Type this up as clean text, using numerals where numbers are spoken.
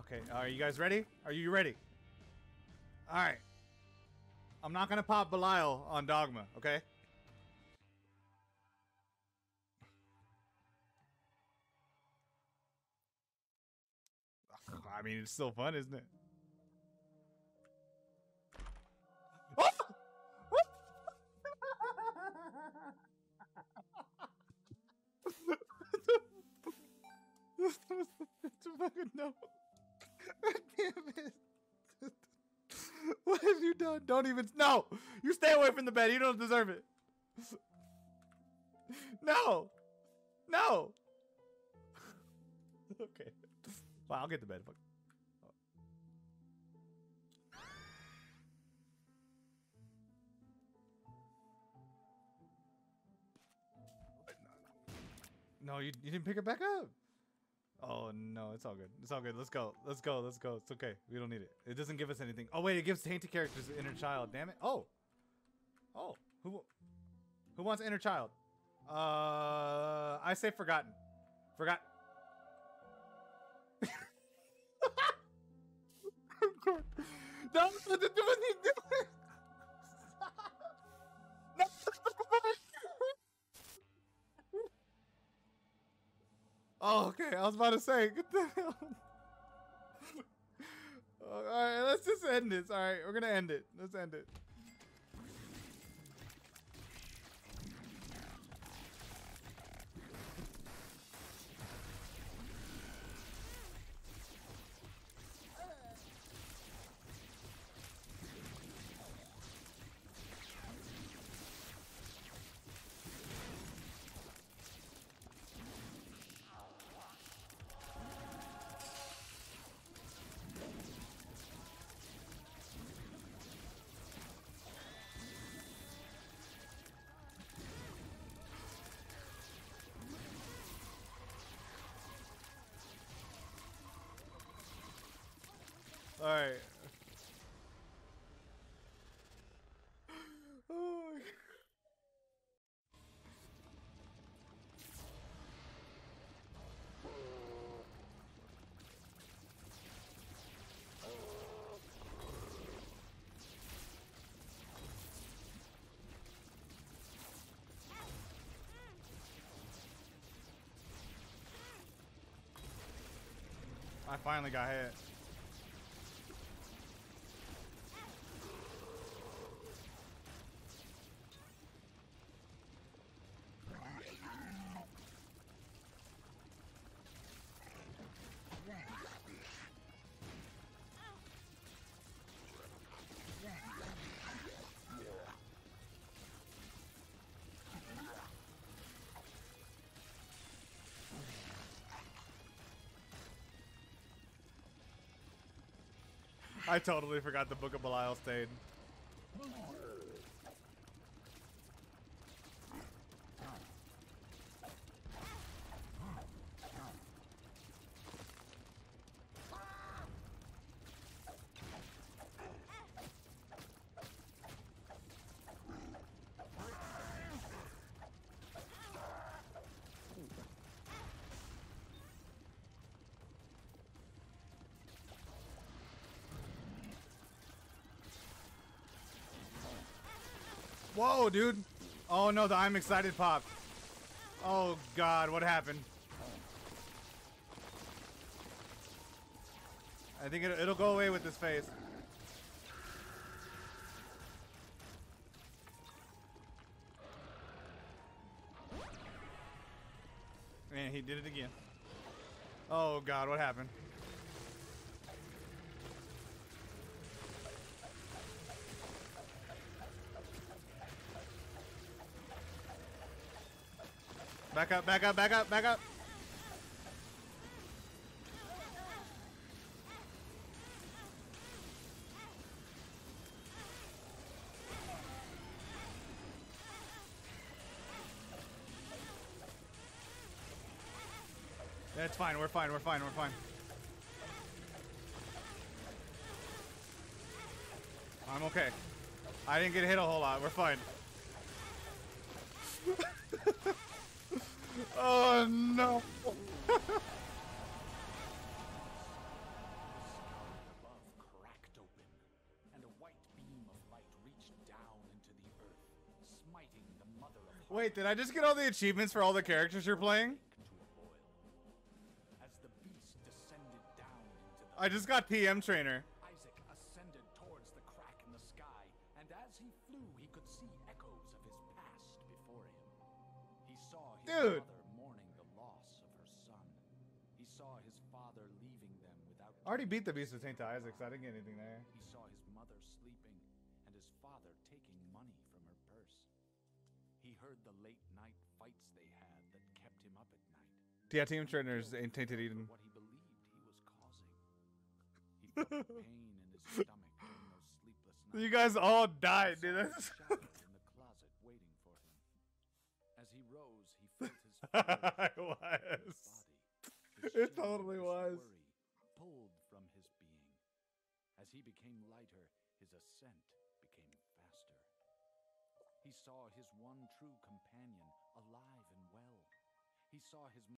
Okay, are you guys ready? Are you ready? Alright. I'm not gonna pop Belial on Dogma, okay? I mean, it's still fun, isn't it? Fucking no. Damn it. What have you done? Don't even. No! You stay away from the bed. You don't deserve it. No! No! Okay. Well, I'll get the bed. Fuck. No, you didn't pick it back up. Oh no, it's all good. It's all good. Let's go. Let's go. Let's go. It's okay. We don't need it. It doesn't give us anything. Oh wait, it gives tainted characters inner child. Damn it. Oh. Oh. Who wants inner child? I say forgotten. Forgot. No, what did you do? No. Oh, okay. I was about to say, get the hell. All right, let's just end this. All right, we're gonna end it. Let's end it. All right. Oh. I finally got hit. I totally forgot the Book of Belial stayed. Whoa, dude. Oh no, the I'm excited popped. Oh god, what happened? I think it'll go away with this face. Man, he did it again. Oh god, what happened? Back up, back up, back up, back up. Yeah, it's fine, we're fine, we're fine, we're fine. I'm okay. I didn't get hit a whole lot, we're fine. Oh no! fighting the mother of Wait, did I just get all the achievements for all the characters you're playing? to a boil. As the beast descended down into the I just got PM trainer. Isaac ascended towards the crack in the sky, and as he flew, he could see echoes of his past before him. He saw his Dude. mother mourning the loss of her son. He saw his father leaving them without. I already beat the beast with Saint Isaac, so I didn't get anything there. He saw his mother sleeping, and his father taking money from her purse. He heard the late night fights they had that kept him up at night. Yeah, team trainers ain't Tainted Eden. What he believed he was causing. He felt the pain in his stomach during those sleepless nights. You guys all He died, saw dude. his shadow in the closet waiting for him. As he rose, he felt his I fingers was. his body. It totally was. Worry pulled from his being. As he became lighter, his ascent became faster. He saw his one true companion alive and well. He saw his